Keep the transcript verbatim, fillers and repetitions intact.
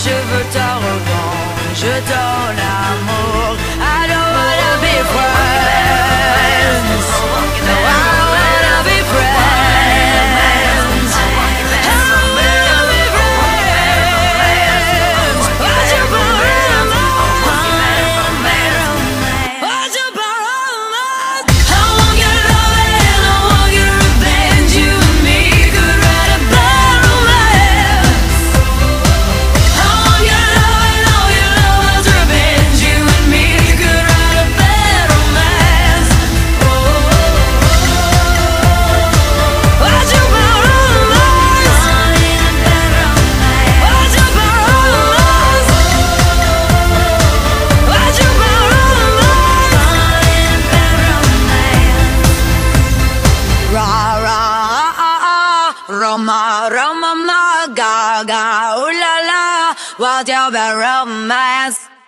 je veux ta revanche, ton amour. I don't wanna be friends. No, I don't wanna be friends. I don't wanna be friends. Why'd you borrow my romance? Why'd you borrow my? I want your love and I want your revenge. You and me could write a bad romance. I want your love and all your love's revenge. You and me could write a bad romance. Oh, why'd you borrow mine? Why'd you borrow mine? Why'd you borrow mine? Ra ra Roma Roma ma ga ga ooh la la, what's your bad romance?